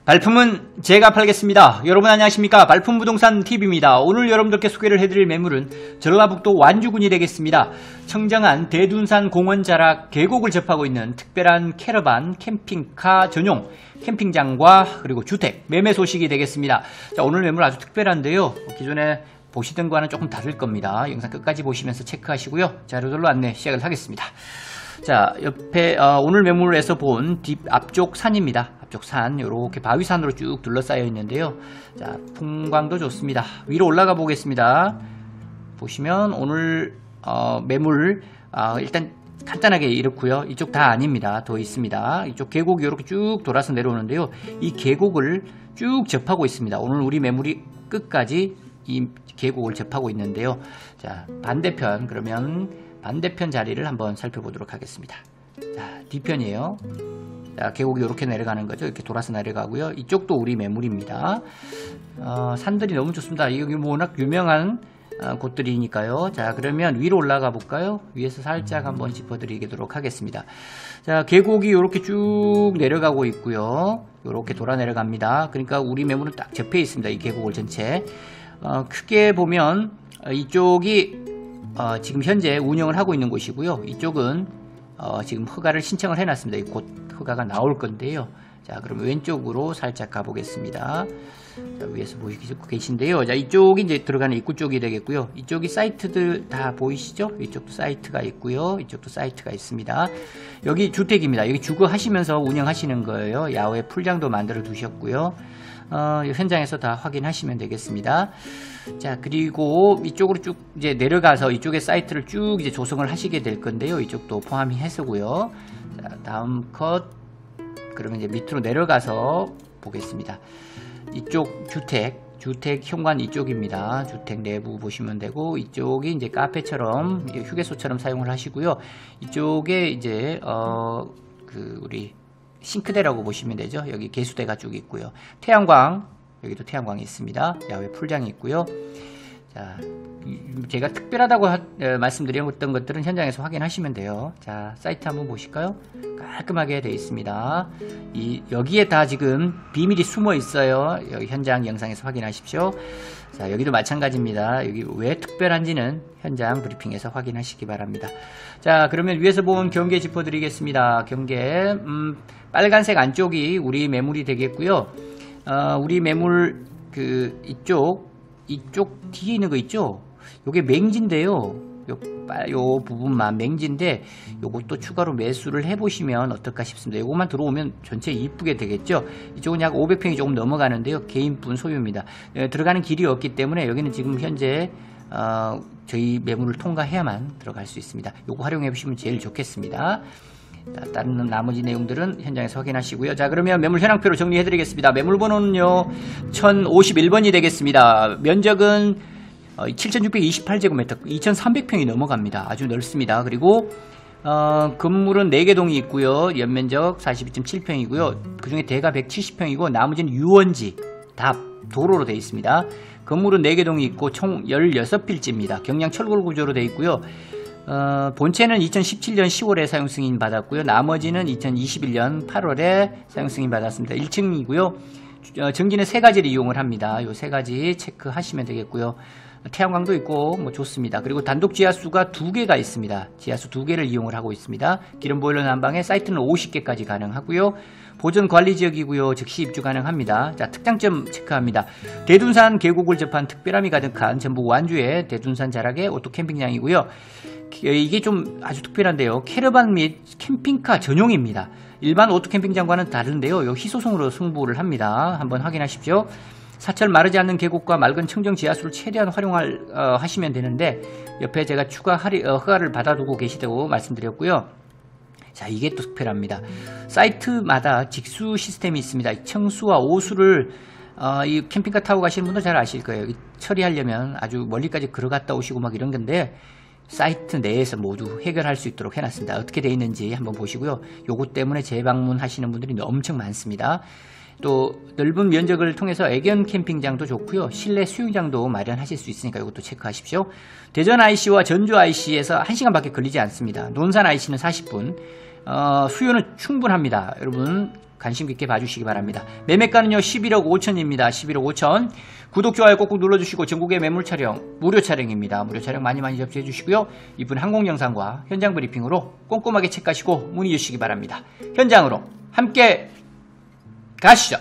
발품은 제가 팔겠습니다. 여러분 안녕하십니까? 발품부동산 TV입니다. 오늘 여러분들께 소개를 해드릴 매물은 전라북도 완주군이 되겠습니다. 청정한 대둔산 공원 자락 계곡을 접하고 있는 특별한 캐러반 캠핑카 전용 캠핑장과 그리고 주택 매매 소식이 되겠습니다. 자, 오늘 매물 아주 특별한데요. 기존에 보시던 거와는 조금 다를 겁니다. 영상 끝까지 보시면서 체크하시고요. 자, 이들로 안내 시작을 하겠습니다. 자, 옆에 오늘 매물에서 본 앞쪽 산입니다. 앞쪽 산, 요렇게 바위산으로 쭉 둘러싸여 있는데요. 자, 풍광도 좋습니다. 위로 올라가 보겠습니다. 보시면 오늘 매물 일단 간단하게 이렇고요. 이쪽 다 아닙니다. 더 있습니다. 이쪽 계곡이 이렇게 쭉 돌아서 내려오는데요. 이 계곡을 쭉 접하고 있습니다. 오늘 우리 매물이 끝까지 이 계곡을 접하고 있는데요. 자, 반대편, 그러면 반대편 자리를 한번 살펴보도록 하겠습니다. 자, 뒤편이에요. 자, 계곡이 이렇게 내려가는 거죠. 이렇게 돌아서 내려가고요. 이쪽도 우리 매물입니다. 산들이 너무 좋습니다. 여기 워낙 유명한 곳들이니까요. 자, 그러면 위로 올라가 볼까요? 위에서 살짝 한번 짚어드리도록 하겠습니다. 자, 계곡이 이렇게 쭉 내려가고 있고요. 이렇게 돌아 내려갑니다. 그러니까 우리 매물은 딱 접해 있습니다. 이 계곡을 전체. 크게 보면 이쪽이 지금 현재 운영을 하고 있는 곳이고요. 이쪽은 지금 허가를 신청을 해놨습니다. 곧 허가가 나올 건데요. 자, 그럼 왼쪽으로 살짝 가보겠습니다. 자, 위에서 보시고 계신데요. 자, 이쪽이 이제 들어가는 입구 쪽이 되겠고요. 이쪽이 사이트들 다 보이시죠? 이쪽도 사이트가 있고요. 이쪽도 사이트가 있습니다. 여기 주택입니다. 여기 주거 하시면서 운영하시는 거예요. 야외 풀장도 만들어 두셨고요. 현장에서 다 확인하시면 되겠습니다. 자, 그리고 이쪽으로 쭉 이제 내려가서 이쪽에 사이트를 쭉 이제 조성을 하시게 될 건데요. 이쪽도 포함이 해서고요. 자, 다음 컷. 그러면 이제 밑으로 내려가서 보겠습니다. 이쪽 주택 현관 이쪽입니다. 주택 내부 보시면 되고, 이쪽이 이제 카페처럼 휴게소처럼 사용을 하시고요. 이쪽에 이제 우리 싱크대라고 보시면 되죠. 여기 개수대가 쭉 있고요. 태양광, 여기도 태양광이 있습니다. 야외 풀장이 있고요. 자, 제가 특별하다고 말씀드렸던 것들은 현장에서 확인하시면 돼요. 자, 사이트 한번 보실까요? 깔끔하게 되어 있습니다. 여기에 다 지금 비밀이 숨어 있어요. 여기 현장 영상에서 확인하십시오. 자, 여기도 마찬가지입니다. 여기 왜 특별한지는 현장 브리핑에서 확인하시기 바랍니다. 자, 그러면 위에서 본 경계 짚어드리겠습니다. 경계, 빨간색 안쪽이 우리 매물이 되겠고요. 우리 매물 이쪽 뒤에 있는 거 있죠? 요게 맹지인데요. 요 부분만 맹지인데, 요것도 추가로 매수를 해보시면 어떨까 싶습니다. 요것만 들어오면 전체 이쁘게 되겠죠? 이쪽은 약 500평이 조금 넘어가는데요. 개인분 소유입니다. 들어가는 길이 없기 때문에 여기는 지금 현재 저희 매물을 통과해야만 들어갈 수 있습니다. 요거 활용해 보시면 제일 좋겠습니다. 자, 다른 나머지 내용들은 현장에서 확인하시고요. 자, 그러면 매물 현황표로 정리해 드리겠습니다. 매물 번호는요 1051번이 되겠습니다. 면적은 7628제곱미터, 2300평이 넘어갑니다. 아주 넓습니다. 그리고 건물은 4개 동이 있고요. 연면적 42.7평이고요. 그 중에 대가 170평이고 나머지는 유원지 다 도로로 되어 있습니다. 건물은 4개 동이 있고 총 16필지입니다. 경량 철골 구조로 되어 있고요. 본체는 2017년 10월에 사용 승인 받았고요. 나머지는 2021년 8월에 사용 승인 받았습니다. 1층이고요. 전기는 3가지를 이용을 합니다. 요 3가지 체크하시면 되겠고요. 태양광도 있고 뭐 좋습니다. 그리고 단독 지하수가 2개가 있습니다. 지하수 2개를 이용을 하고 있습니다. 기름 보일러 난방에 사이트는 50개까지 가능하고요. 보전 관리 지역이고요. 즉시 입주 가능합니다. 자, 특장점 체크합니다. 대둔산 계곡을 접한 특별함이 가득한 전북 완주의 대둔산 자락의 오토 캠핑장이고요. 이게 좀 아주 특별한데요. 캐러반 및 캠핑카 전용입니다. 일반 오토 캠핑장과는 다른데요. 요 희소성으로 승부를 합니다. 한번 확인하십시오. 사철 마르지 않는 계곡과 맑은 청정 지하수를 최대한 하시면 되는데, 옆에 제가 추가 허가를 받아두고 계시다고 말씀드렸고요. 자, 이게 또 특별합니다. 사이트마다 직수 시스템이 있습니다. 청수와 오수를 이 캠핑카 타고 가시는 분들 잘 아실 거예요. 처리하려면 아주 멀리까지 걸어갔다 오시고 막 이런 건데, 사이트 내에서 모두 해결할 수 있도록 해놨습니다. 어떻게 되어 있는지 한번 보시고요. 요것 때문에 재방문하시는 분들이 엄청 많습니다. 또 넓은 면적을 통해서 애견 캠핑장도 좋고요. 실내 수영장도 마련하실 수 있으니까 이것도 체크하십시오. 대전 IC와 전주 IC에서 1시간밖에 걸리지 않습니다. 논산 IC는 40분. 수요는 충분합니다. 여러분 관심 깊게 봐주시기 바랍니다. 매매가는요 11억 5천입니다. 11억 5천. 구독, 좋아요 꼭꼭 눌러주시고 전국의 매물 촬영 무료 촬영입니다. 무료 촬영 많이 접수해 주시고요. 이쁜 항공 영상과 현장 브리핑으로 꼼꼼하게 체크하시고 문의 주시기 바랍니다. 현장으로 함께 가시죠.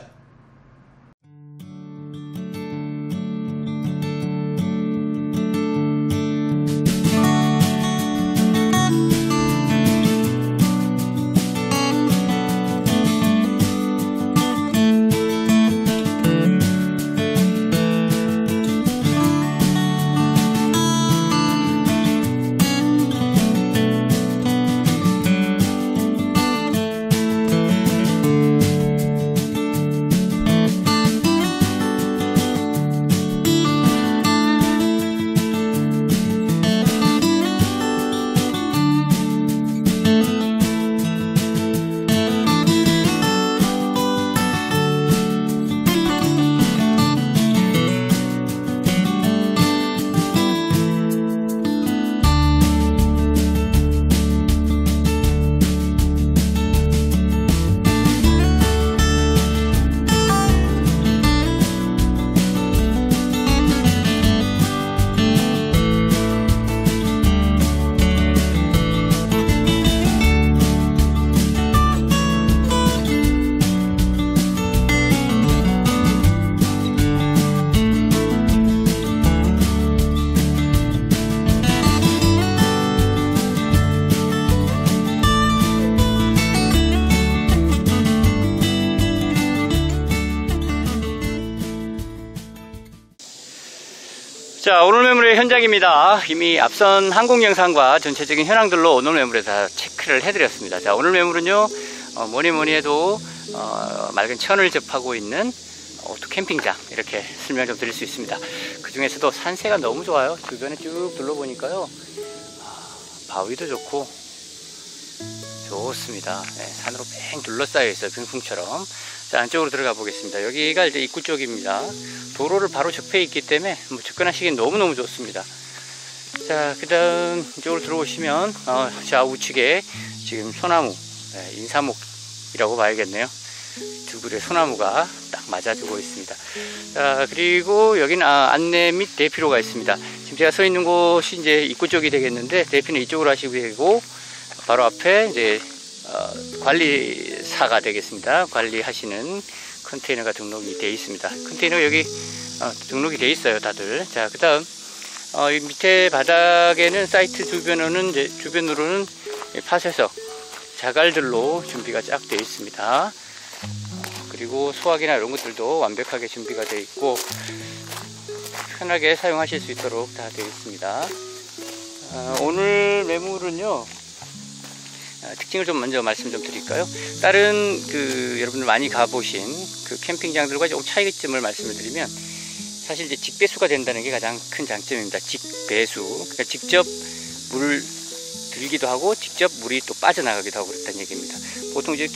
자, 오늘 매물의 현장입니다. 이미 앞선 항공 영상과 전체적인 현황들로 오늘 매물에 다 체크를 해드렸습니다. 자, 오늘 매물은요, 뭐니 해도 맑은 천을 접하고 있는 오토 캠핑장, 이렇게 설명 좀 드릴 수 있습니다. 그 중에서도 산세가 너무 좋아요. 주변에 쭉 둘러보니까요, 바위도 좋고 좋습니다. 네, 산으로 뺑 둘러싸여 있어요. 병풍처럼. 자, 안쪽으로 들어가 보겠습니다. 여기가 이제 입구 쪽입니다. 도로를 바로 접해 있기 때문에 접근하시기엔 너무너무 좋습니다. 자, 그 다음 이쪽으로 들어오시면 좌우측에 지금 소나무, 인사목이라고 봐야겠네요. 두 그루의 소나무가 딱 맞아주고 있습니다. 자, 그리고 여기는 안내 및 대피로가 있습니다. 지금 제가 서 있는 곳이 이제 입구 쪽이 되겠는데, 대피는 이쪽으로 하시고 되고, 바로 앞에 이제 관리사가 되겠습니다. 관리하시는 컨테이너가 등록이 되어 있습니다. 컨테이너 여기 등록이 되어 있어요, 다들. 자, 그 다음 이 밑에 바닥에는 사이트 주변으로는 팥에서 자갈들로 준비가 쫙 되어 있습니다. 그리고 소화기나 이런 것들도 완벽하게 준비가 되어 있고 편하게 사용하실 수 있도록 다 되어 있습니다. 오늘 매물은요, 특징을 좀 먼저 말씀 좀 드릴까요? 다른 여러분들 많이 가보신 그 캠핑장들과 조금 차이점을 말씀을 드리면, 사실 이제 직배수가 된다는 게 가장 큰 장점입니다. 직배수. 그러니까 직접 물을 들기도 하고 직접 물이 또 빠져나가기도 하고 그렇다는 얘기입니다. 보통 이제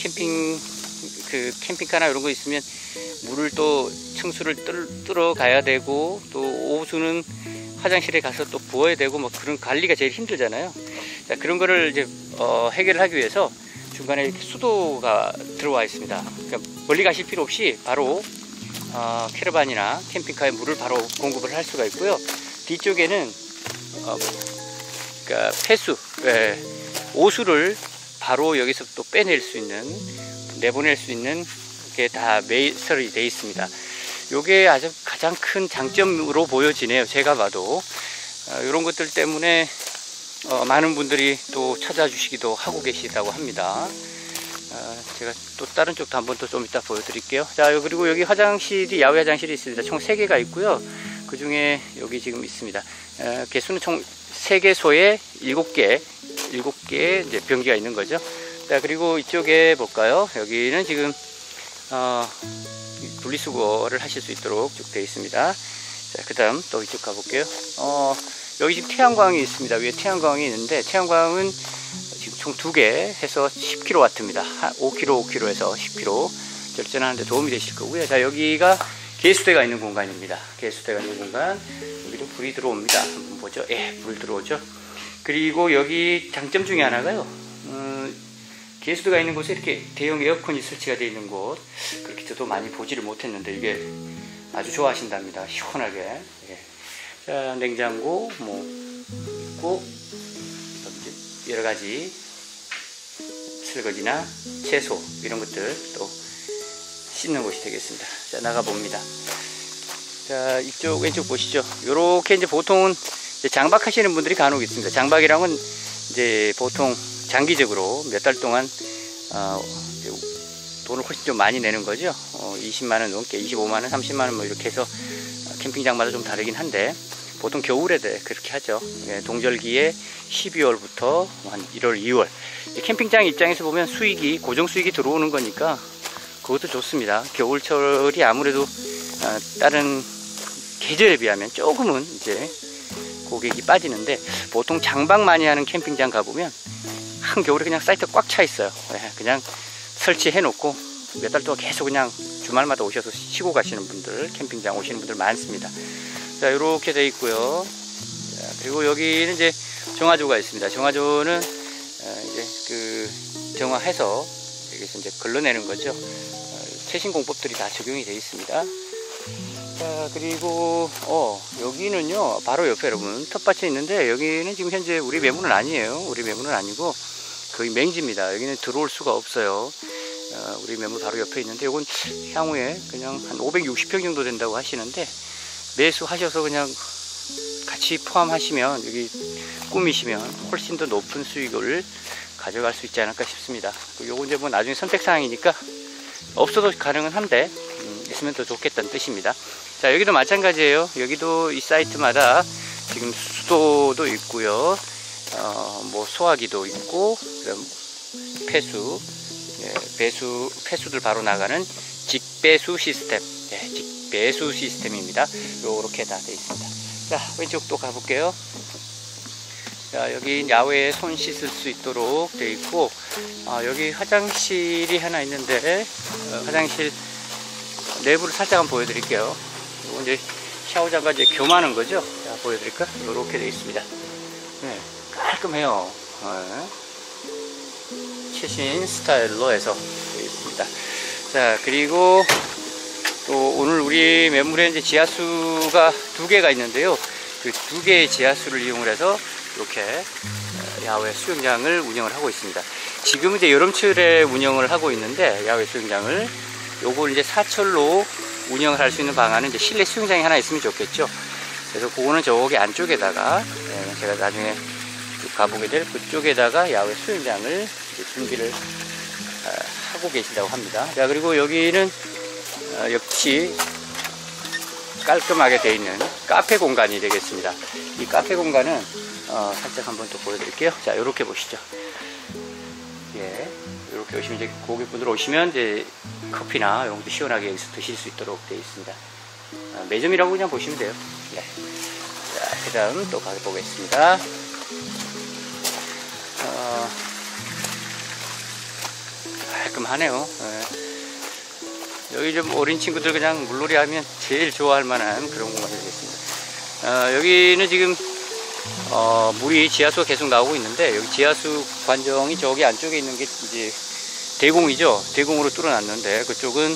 캠핑카나 이런 거 있으면 물을 또 청수를 뚫어 가야 되고, 또 오수는 화장실에 가서 또 부어야 되고, 뭐 그런 관리가 제일 힘들잖아요. 자, 그런 거를 이제 해결을 하기 위해서 중간에 이렇게 수도가 들어와 있습니다. 그러니까 멀리 가실 필요 없이 바로 캐러반이나 캠핑카에 물을 바로 공급을 할 수가 있고요. 뒤쪽에는 그러니까 폐수, 오수를 바로 여기서 또 빼낼 수 있는, 내보낼 수 있는 게 다 매설이 되어 있습니다. 요게 아주 가장 큰 장점으로 보여지네요. 제가 봐도 이런 것들 때문에 많은 분들이 또 찾아주시기도 하고 계시다고 합니다. 제가 또 다른 쪽도 한번 또 좀 이따 보여드릴게요. 자, 그리고 여기 화장실이, 야외 화장실이 있습니다. 총 3개가 있고요. 그 중에 여기 지금 있습니다. 개수는 총 3개소에 7개 이제 변기가 있는 거죠. 자, 그리고 이쪽에 볼까요? 여기는 지금 분리수거를 하실 수 있도록 쭉 되어 있습니다. 자, 그 다음 또 이쪽 가볼게요. 여기 지금 태양광이 있습니다. 위에 태양광이 있는데, 태양광은 지금 총 2개 해서 10kW입니다. 5kg 해서 10kg 절전하는데 도움이 되실 거고요. 자, 여기가 개수대가 있는 공간입니다. 개수대가 있는 공간. 여기로 불이 들어옵니다. 한번 보죠. 불 들어오죠. 그리고 여기 장점 중에 하나가요, 개수대가 있는 곳에 이렇게 대형 에어컨이 설치가 되어 있는 곳, 그렇게 저도 많이 보지를 못했는데 이게 아주 좋아하신답니다. 시원하게. 예. 자, 냉장고 뭐 있고, 여러 가지 설거지나 채소 이런 것들 또 씻는 곳이 되겠습니다. 자, 나가 봅니다. 자, 이쪽 왼쪽 보시죠. 요렇게 이제 보통은 이제 장박하시는 분들이 간혹 있습니다. 장박이랑은 이제 보통 장기적으로 몇 달 동안 돈을 훨씬 좀 많이 내는 거죠. 20만원 넘게, 25만원, 30만원 뭐 이렇게 해서 캠핑장마다 좀 다르긴 한데 보통 겨울에 그렇게 하죠. 예, 동절기에 12월부터 한 1월, 2월. 캠핑장 입장에서 보면 수익이, 고정 수익이 들어오는 거니까 그것도 좋습니다. 겨울철이 아무래도 다른 계절에 비하면 조금은 이제 고객이 빠지는데, 보통 장박 많이 하는 캠핑장 가보면 한겨울에 그냥 사이트 꽉 차 있어요. 그냥 설치해 놓고 몇 달 동안 계속 그냥 주말마다 오셔서 쉬고 가시는 분들, 캠핑장 오시는 분들 많습니다. 자, 이렇게 돼 있고요. 자, 그리고 여기는 이제 정화조가 있습니다. 정화조는 이제 그 정화해서 여기서 이제 걸러내는 거죠. 최신 공법들이 다 적용이 되어 있습니다. 자, 그리고 여기는요 바로 옆에 여러분 텃밭이 있는데, 여기는 지금 현재 우리 매물은 아니에요. 우리 매물은 아니고 거의 맹지입니다. 여기는 들어올 수가 없어요. 우리 매물 바로 옆에 있는데, 이건 향후에 그냥 한 560평 정도 된다고 하시는데, 매수하셔서 그냥 같이 포함하시면, 여기 꾸미시면 훨씬 더 높은 수익을 가져갈 수 있지 않을까 싶습니다. 요거 이제 뭐 나중에 선택사항이니까 없어도 가능은 한데 있으면 더 좋겠다는 뜻입니다. 자, 여기도 마찬가지예요. 여기도 이 사이트마다 지금 수도도 있고요, 뭐 소화기도 있고, 그럼 폐수, 폐수들 바로 나가는 직배수 시스템, 직배수 시스템입니다. 요렇게 다 되어 있습니다. 자, 왼쪽 또 가볼게요. 자, 여기 야외에 손 씻을 수 있도록 되어 있고, 여기 화장실이 하나 있는데, 화장실 내부를 살짝 한번 보여드릴게요. 이거 이제 샤워장과 이제 교만한 거죠. 자, 보여드릴까? 이렇게 되어 있습니다. 네, 깔끔해요. 최신 스타일로 해서 되어 있습니다. 자, 그리고 또 오늘 우리 매물에 이제 지하수가 2개가 있는데요. 그 2개의 지하수를 이용을 해서 이렇게 야외 수영장을 운영을 하고 있습니다. 지금 이제 여름철에 운영을 하고 있는데, 야외 수영장을 요걸 이제 사철로 운영을 할 수 있는 방안은 이제 실내 수영장이 하나 있으면 좋겠죠. 그래서 그거는 저기 안쪽에다가, 제가 나중에 가보게 될 그쪽에다가 야외 수영장을 이제 준비를 하고 계신다고 합니다. 자, 그리고 여기는 역시 깔끔하게 되어 있는 카페 공간이 되겠습니다. 이 카페 공간은 살짝 한번 또 보여드릴게요. 자, 요렇게 보시죠. 예, 이렇게 오시면 이제 고객분들 오시면 이제 커피나 이런 것도 시원하게 여기서 드실 수 있도록 되어 있습니다. 매점이라고 그냥 보시면 돼요. 네. 자, 그 다음 또 가보겠습니다. 깔끔하네요. 여기 좀 어린 친구들 그냥 물놀이 하면 제일 좋아할 만한 그런 공간이 되겠습니다. 여기는 지금 물이 지하수가 계속 나오고 있는데, 여기 지하수 관정이 저기 안쪽에 있는 게 이제 대공이죠. 대공으로 뚫어놨는데, 그쪽은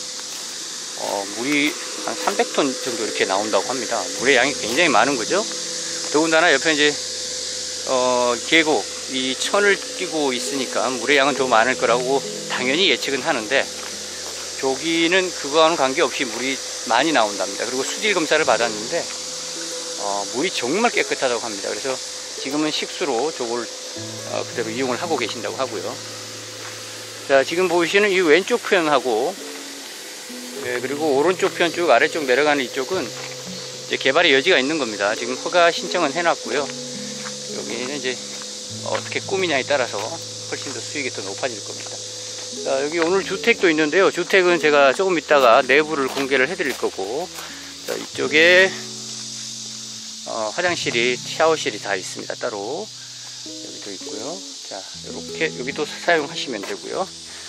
물이 한 300톤 정도 이렇게 나온다고 합니다. 물의 양이 굉장히 많은 거죠. 더군다나 옆에 이제 계곡, 이 천을 끼고 있으니까 물의 양은 더 많을 거라고 당연히 예측은 하는데, 저기는 그거와는 관계없이 물이 많이 나온답니다. 그리고 수질 검사를 받았는데 물이 정말 깨끗하다고 합니다. 그래서 지금은 식수로 저걸 그대로 이용을 하고 계신다고 하고요. 자, 지금 보시는 이 왼쪽 편하고, 그리고 오른쪽 편 쭉 아래쪽 내려가는 이쪽은 이제 개발의 여지가 있는 겁니다. 지금 허가 신청은 해놨고요. 여기는 이제 어떻게 꾸미냐에 따라서 훨씬 더 수익이 더 높아질 겁니다. 자, 여기 오늘 주택도 있는데요. 주택은 제가 조금 있다가 내부를 공개를 해드릴 거고, 자, 이쪽에 화장실이, 샤워실이 다 있습니다. 따로 여기도 있고요. 자, 이렇게 여기도 사용하시면 되고요.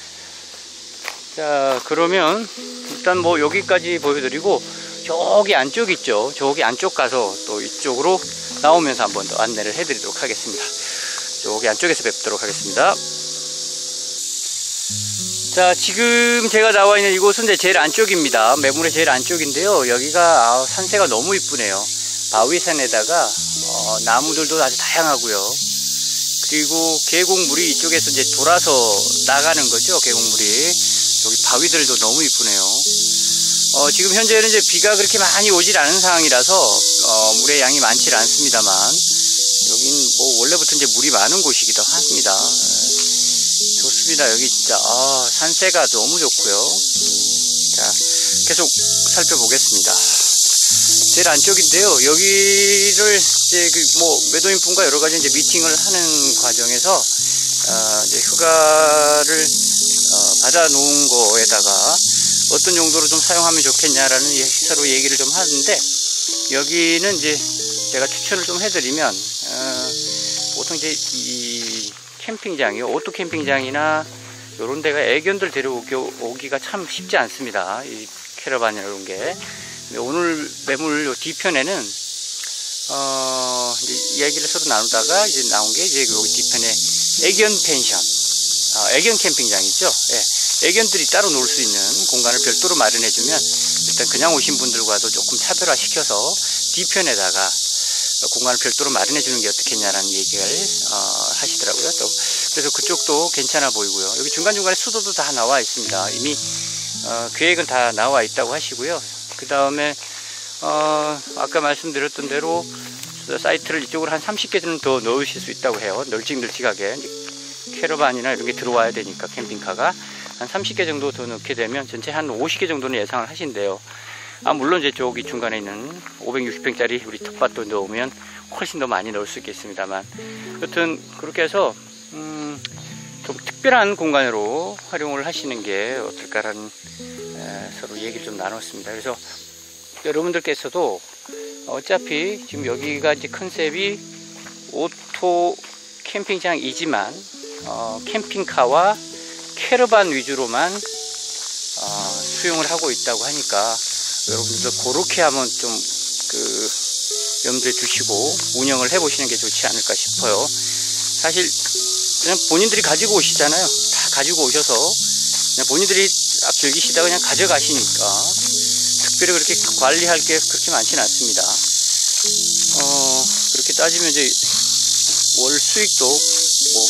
자, 그러면 일단 뭐 여기까지 보여드리고, 저기 안쪽 있죠. 저기 안쪽 가서 또 이쪽으로 나오면서 한번 더 안내를 해드리도록 하겠습니다. 저기 안쪽에서 뵙도록 하겠습니다. 자, 지금 제가 나와 있는 이곳은 이제 제일 안쪽입니다. 매물의 제일 안쪽인데요. 여기가 산세가 너무 이쁘네요. 바위산에다가 나무들도 아주 다양하고요. 그리고 계곡물이 이쪽에서 이제 돌아서 나가는 거죠. 계곡물이. 여기 바위들도 너무 이쁘네요. 지금 현재는 이제 비가 그렇게 많이 오질 않은 상황이라서 물의 양이 많지 않습니다만, 여긴 뭐 원래부터 이제 물이 많은 곳이기도 합니다. 좋습니다. 여기 진짜 산세가 너무 좋고요. 자, 계속 살펴보겠습니다. 제일 안쪽인데요. 여기를 이제 매도인분과 여러 가지 이제 미팅을 하는 과정에서 이제 휴가를 받아 놓은 거에다가 어떤 용도로 좀 사용하면 좋겠냐라는 서로 얘기를 좀 하는데, 여기는 이제 제가 추천을 좀 해드리면 보통 이제 이 캠핑장이요, 오토 캠핑장이나 이런 데가 애견들 데려오기가 참 쉽지 않습니다. 이 캐러반이나 이런 게. 오늘 매물 요 뒤편에는 이제 이야기를 서로 나누다가 이제 나온 게 이제 여기 뒤편에 애견 펜션, 애견 캠핑장이죠. 예. 애견들이 따로 놀 수 있는 공간을 별도로 마련해주면 일단 그냥 오신 분들과도 조금 차별화시켜서 뒤편에다가 공간을 별도로 마련해주는 게 어떻겠냐라는 얘기를 하시더라고요. 또 그래서 그쪽도 괜찮아 보이고요. 여기 중간중간에 수도도 다 나와 있습니다. 이미 계획은 다 나와 있다고 하시고요. 그 다음에 아까 말씀드렸던 대로 사이트를 이쪽으로 한 30개 정도 더 넣으실 수 있다고 해요. 널찍널찍하게. 캐러반이나 이런 게 들어와야 되니까 캠핑카가 한 30개 정도 더 넣게 되면 전체 한 50개 정도는 예상을 하신대요. 물론 이제 저기 중간에 있는 560평짜리 우리 텃밭도 넣으면 훨씬 더 많이 넣을 수 있겠습니다만, 여튼 그렇게 해서 좀 특별한 공간으로 활용을 하시는 게 어떨까라는 서로 얘기를 좀 나눴습니다. 그래서 여러분들께서도 어차피 지금 여기가 이제 컨셉이 오토 캠핑장이지만 캠핑카와 캐러반 위주로만 수용을 하고 있다고 하니까 여러분들도 그렇게 한번 좀 염두에 두시고 운영을 해보시는 게 좋지 않을까 싶어요. 사실 그냥 본인들이 가지고 오시잖아요. 다 가지고 오셔서 그냥 본인들이 딱 즐기시다가 그냥 가져가시니까 특별히 그렇게 관리할 게 그렇게 많지는 않습니다. 그렇게 따지면 이제 월 수익도 뭐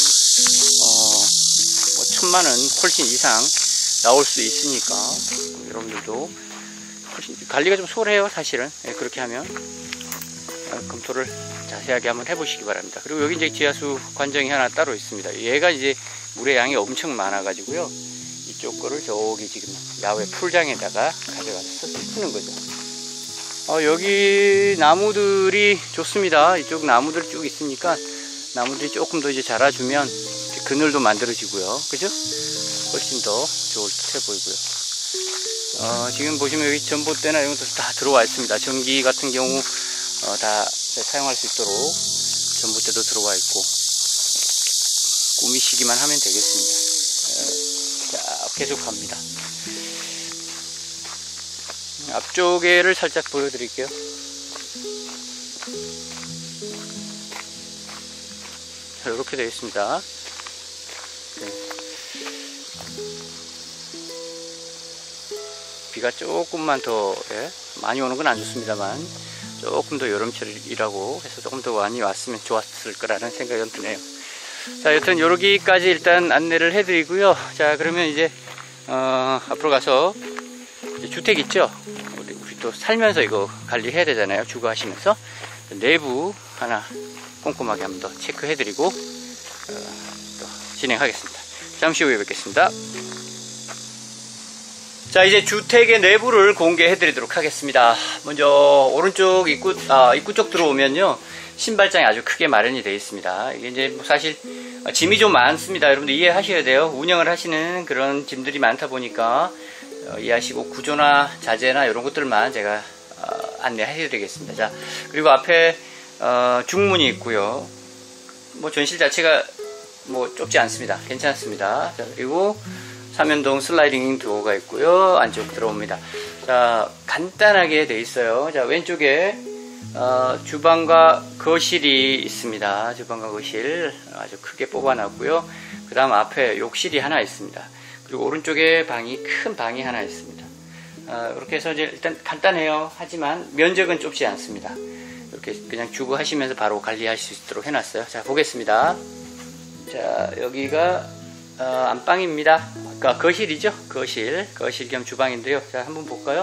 1,000만원 훨씬 이상 나올 수 있으니까 여러분들도 훨씬 관리가 좀 수월해요. 사실은. 그렇게 하면 검토를 자세하게 한번 해보시기 바랍니다. 그리고 여기 이제 지하수 관정이 하나 따로 있습니다. 얘가 이제 물의 양이 엄청 많아 가지고요, 이쪽 거를 저기 지금 야외 풀장에다가 가져가서 쓰는 거죠. 여기 나무들이 좋습니다. 이쪽 나무들 쭉 있으니까 나무들이 조금 더 이제 자라주면 이제 그늘도 만들어지고요. 그죠? 훨씬 더 좋을 듯해 보이고요. 지금 보시면 여기 전봇대나 이런 것도 다 들어와 있습니다. 전기 같은 경우 다 사용할 수 있도록 전봇대도 들어와 있고, 꾸미시기만 하면 되겠습니다. 자, 계속 갑니다. 앞쪽에를 살짝 보여드릴게요. 자, 이렇게 되어 있습니다. 네. 비가 조금만 더 많이 오는 건 안 좋습니다만 조금 더 여름철이라고 해서 조금 더 많이 왔으면 좋았을 거라는 생각이 드네요. 자, 여튼 여기까지 일단 안내를 해드리고요. 자, 그러면 이제 앞으로 가서 이제 주택 있죠? 우리 또 살면서 이거 관리해야 되잖아요. 주거하시면서 내부 하나 꼼꼼하게 한번 더 체크해드리고 또 진행하겠습니다. 잠시 후에 뵙겠습니다. 자, 이제 주택의 내부를 공개해 드리도록 하겠습니다. 먼저 오른쪽 입구 쪽 들어오면요, 신발장이 아주 크게 마련이 되어 있습니다. 이게 이제 사실 짐이 좀 많습니다. 여러분들 이해하셔야 돼요. 운영을 하시는 그런 짐들이 많다 보니까 이해하시고 구조나 자재나 이런 것들만 제가 안내해 드리겠습니다. 자, 그리고 앞에 중문이 있고요. 뭐 전실 자체가 뭐 좁지 않습니다. 괜찮습니다. 자, 그리고 삼연동 슬라이딩 도어가 있고요. 안쪽 들어옵니다. 자, 간단하게 돼 있어요. 자, 왼쪽에 주방과 거실이 있습니다. 주방과 거실 아주 크게 뽑아놨고요. 그 다음 앞에 욕실이 하나 있습니다. 그리고 오른쪽에 큰 방이 하나 있습니다. 이렇게 해서 이제 일단 간단해요. 하지만 면적은 좁지 않습니다. 이렇게 그냥 주거하시면서 바로 관리하실 수 있도록 해놨어요. 자, 보겠습니다. 자, 여기가 안방입니다. 아까 거실이죠. 거실 겸 주방인데요. 자, 한번 볼까요?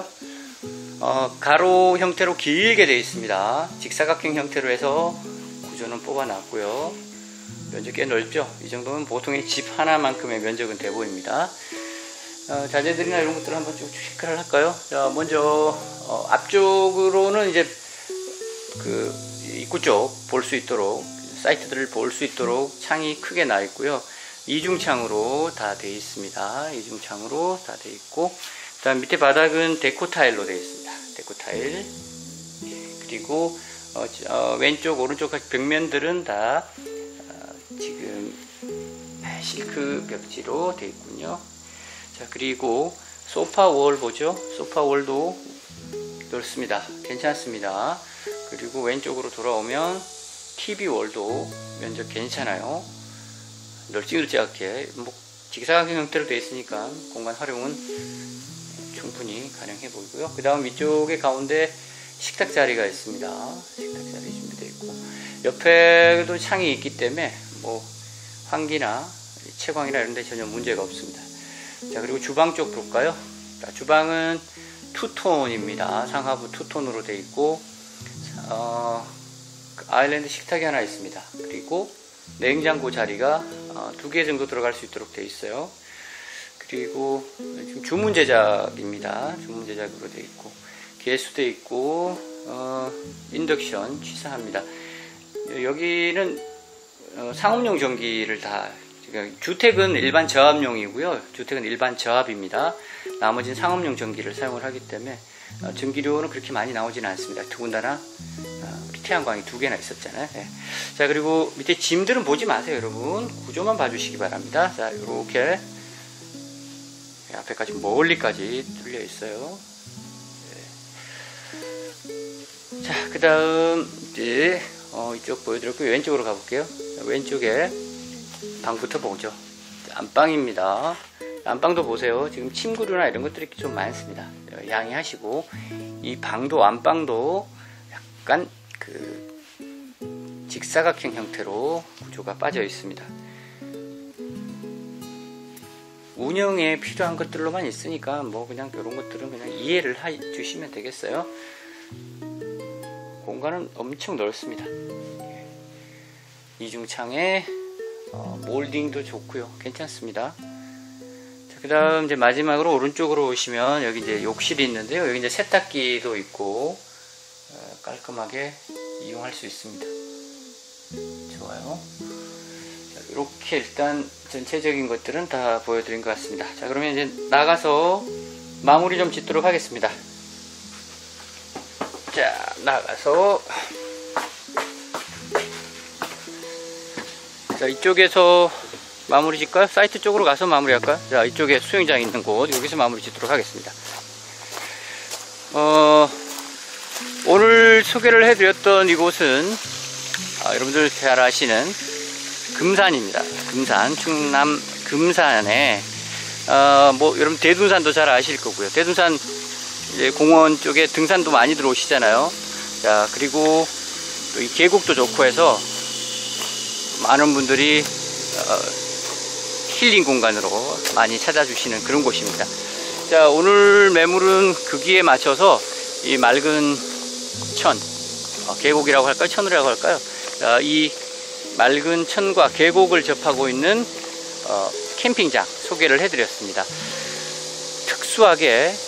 가로 형태로 길게 되어 있습니다. 직사각형 형태로 해서 구조는 뽑아놨고요. 면적 꽤 넓죠. 이 정도면 보통의 집 하나만큼의 면적은 돼 보입니다. 자재들이나 이런 것들을 한번 쭉 체크를 할까요? 자, 먼저 앞쪽으로는 이제 그 입구 쪽 볼 수 있도록, 사이트들을 볼 수 있도록 창이 크게 나 있고요. 이중창으로 다 되어 있습니다. 이중창으로 다 되어 있고, 그다음 밑에 바닥은 데코 타일로 되어 있습니다. 데코 타일. 그리고 왼쪽 오른쪽 벽면들은 다 지금 실크 벽지로 되어 있군요. 자, 그리고 소파 월 보죠. 소파 월도 넓습니다. 괜찮습니다. 그리고 왼쪽으로 돌아오면 TV 월도 면적 괜찮아요. 널찍널찍하게 뭐 직사각형 형태로 되어 있으니까 공간 활용은 충분히 가능해 보이고요. 그 다음 위쪽에 가운데 식탁 자리가 있습니다. 식탁 자리 준비되어 있고, 옆에도 창이 있기 때문에 뭐 환기나 채광이나 이런 데 전혀 문제가 없습니다. 자, 그리고 주방 쪽 볼까요? 자, 주방은 투톤입니다. 상하부 투톤으로 되어 있고, 아일랜드 식탁이 하나 있습니다. 그리고 냉장고 자리가 2개 정도 들어갈 수 있도록 되어 있어요. 그리고 지금 주문 제작입니다. 주문 제작으로 되어 있고, 개수되어 있고, 인덕션 취사합니다. 여기는 상업용 전기를 다, 주택은 일반 저압용이고요. 주택은 일반 저압입니다. 나머지는 상업용 전기를 사용을 하기 때문에 전기료는 그렇게 많이 나오지는 않습니다. 더군다나 우리 태양광이 2개나 있었잖아요. 네. 자, 그리고 밑에 짐들은 보지 마세요, 여러분. 구조만 봐주시기 바랍니다. 자, 이렇게 앞에까지 멀리까지 뚫려 있어요. 네. 자, 그 다음 이제 이쪽 보여드렸고요. 왼쪽으로 가볼게요. 왼쪽에 방부터 보죠. 안방입니다. 안방도 보세요. 지금 침구류나 이런 것들이 좀 많습니다. 양해하시고, 이 방도, 안방도 약간 그 직사각형 형태로 구조가 빠져 있습니다. 운영에 필요한 것들로만 있으니까 뭐 그냥 이런 것들은 그냥 이해를 해주시면 되겠어요. 공간은 엄청 넓습니다. 이중창에 몰딩도 좋고요. 괜찮습니다. 그 다음 이제 마지막으로 오른쪽으로 오시면 여기 이제 욕실이 있는데요. 여기 이제 세탁기도 있고 깔끔하게 이용할 수 있습니다. 좋아요. 자, 이렇게 일단 전체적인 것들은 다 보여드린 것 같습니다. 자, 그러면 이제 나가서 마무리 좀 짓도록 하겠습니다. 자, 나가서 자, 이쪽에서 마무리 짓까요? 사이트 쪽으로 가서 마무리 할까요? 자, 이쪽에 수영장 있는 곳, 여기서 마무리 짓도록 하겠습니다. 오늘 소개를 해드렸던 이곳은 여러분들 잘 아시는 금산입니다. 금산, 충남 금산에 뭐 여러분 대둔산도 잘 아실 거고요. 대둔산 이제 공원 쪽에 등산도 많이 들어오시잖아요. 자, 그리고 또 이 계곡도 좋고 해서 많은 분들이 힐링 공간으로 많이 찾아주시는 그런 곳입니다. 자, 오늘 매물은 크기에 맞춰서 이 맑은 천, 계곡이라고 할까요? 천이라고 할까요? 이 맑은 천과 계곡을 접하고 있는 캠핑장 소개를 해드렸습니다. 특수하게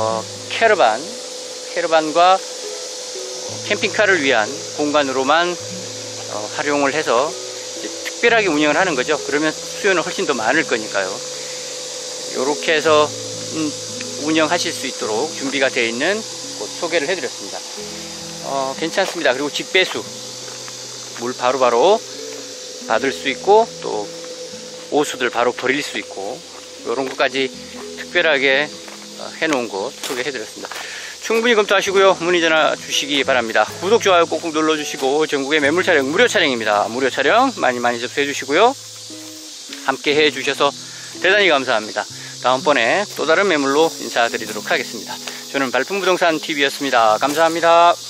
캐러반과 캠핑카를 위한 공간으로만 활용을 해서 특별하게 운영을 하는 거죠. 그러면 수요는 훨씬 더 많을 거니까요. 이렇게 해서 운영하실 수 있도록 준비가 되어 있는 곳 소개를 해드렸습니다. 괜찮습니다. 그리고 직배수, 물 바로바로 받을 수 있고, 또 오수들 바로 버릴 수 있고, 이런 것까지 특별하게 해놓은 곳 소개해드렸습니다. 충분히 검토하시고요. 문의 전화 주시기 바랍니다. 구독, 좋아요 꼭꼭 눌러주시고, 전국의 매물 촬영 무료 촬영입니다. 무료 촬영 많이 접수해 주시고요. 함께 해 주셔서 대단히 감사합니다. 다음번에 또 다른 매물로 인사드리도록 하겠습니다. 저는 발품부동산 TV였습니다. 감사합니다.